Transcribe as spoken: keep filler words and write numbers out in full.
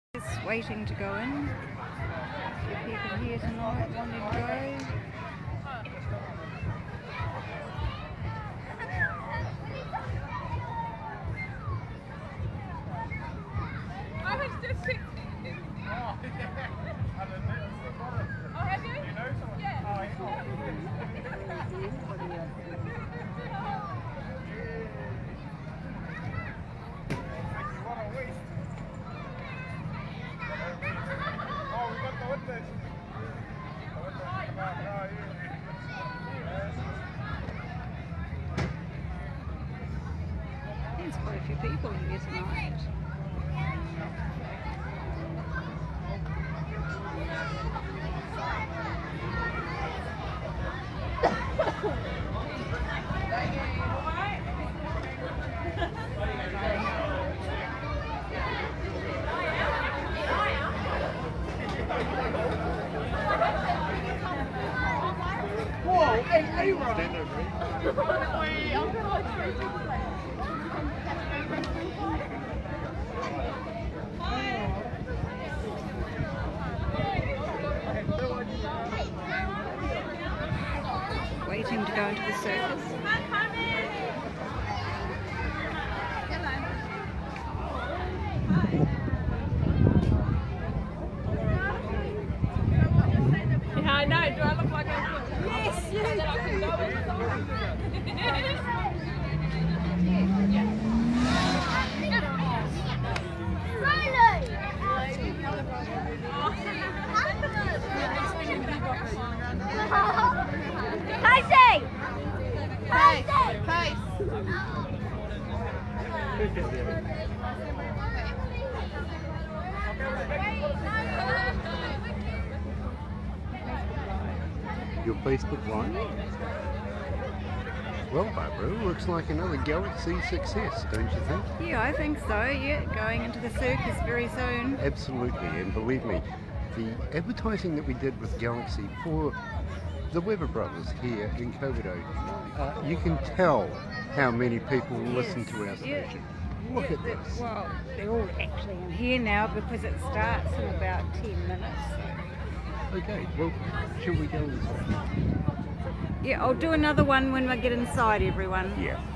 Just waiting to go in. A few people here tonight wanting to go. I was just thinking. Oh, have you? You know someone? Yeah. Oh, yeah. There's quite a few people here tonight. Whoa, hey, hey, Rob. Waiting to go into the circus. Yeah, I know. Do I look like I'm Yes, yes. Casey! Pace, pace. Your Facebook Live? Well, Barbara, looks like another Galaxy success, don't you think? Yeah, I think so. Yeah, going into the circus very soon. Absolutely, and believe me, the advertising that we did with Galaxy for the Weber Brothers here in Kokoda, uh, you can tell how many people listen to our Yeah. station. Look Yeah, at that- this. Well, they're all actually in here now because it starts in about ten minutes. Okay, well, shall we go inside? Yeah, I'll do another one when we get inside, everyone. Yeah.